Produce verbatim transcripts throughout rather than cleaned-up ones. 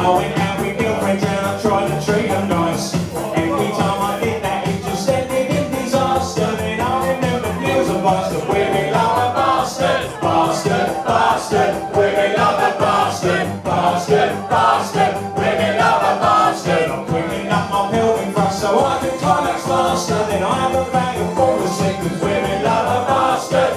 I went out with girlfriends and I tried to treat them nice. Every time I did that, it just ended in disaster. Then I remember Neil's advice that women love a bastard, bastard, bastard. Women love a bastard, bastard, bastard. Women love a bastard. I'm cleaning up my pelvic thrust so I can climax faster. Then I have a bag of fall asleep 'cause women love a bastard.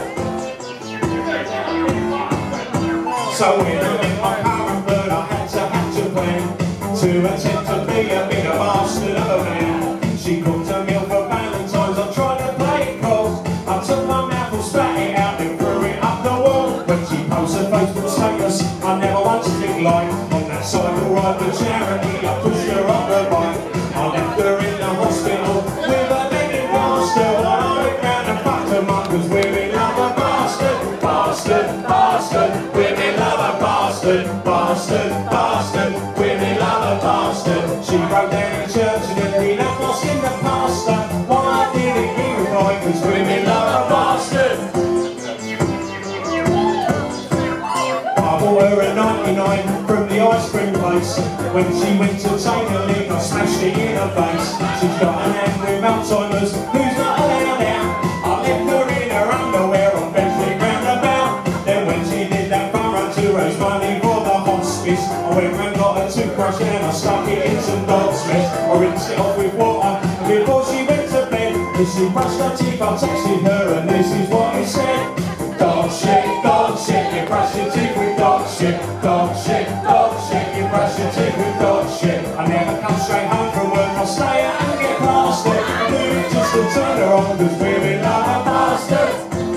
So when I met my current bird, I had to hatch a plan to attempt to be a bit of a bastard of a man. She cooked a meal for Valentine's, I tried to play it cold. I took my mouth and spat it out and threw it up the wall. When she posted Facebook status, I never once clicked like. On that cycle ride with charity, I pushed her off the bike. I left her in the hospital with a begging bastard. I went round and fucked them up 'cause women love a bastard, bastard, bastard. Women love a bastard, bastard, bastard. Women love a bastard. She broke down in church and ended up asking the pastor why didn't he reply, 'cause women love a bastard. I bought her a ninety-nine from the ice cream place. When she went to take a lick, I smashed it in her face. She's got an hand with Alzheimer's, who's not allowed out. I left her in her underwear on Bentley roundabout. Then when she did that fun run to raise money for the hospice, I went round, got a toothbrush and I stuck it in some dog's mess. I rinsed it off with water before she went to bed. As she brushed her teeth, I texted her and this is what it said. Dog shit, dog shit, you brush your teeth with dog shit. Dog shit, dog shit, you brush your teeth with dog shit. I never come straight home from work, I stay out and get past it. I do it just to turn her on 'cause women love a bastard.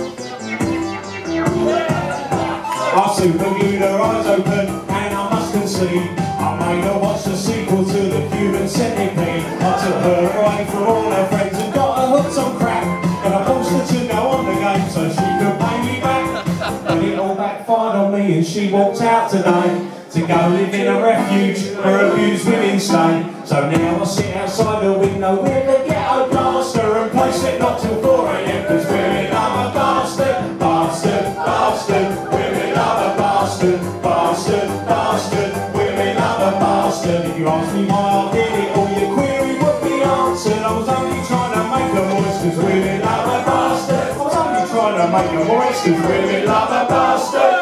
I super glued her eyes open and I must concede I made her watch the sequel to the Human Centipede. I took her away from all her friends and got her hooked on crack. And I forced her to go on the game so she could pay me back. But it all backfired on me and she walked out today to go live in a refuge where abused women stay. So now I sit outside the window with the ghetto blaster and place it not till four A M 'cause women love a bastard, bastard, bastard. Women love a bastard, bastard, bastard. Women love a bastard. If you ask me why I did it, all your query would be answered. I was only trying to make a voice 'cause women love a bastard. I was only trying to make a voice 'cause women love a bastard.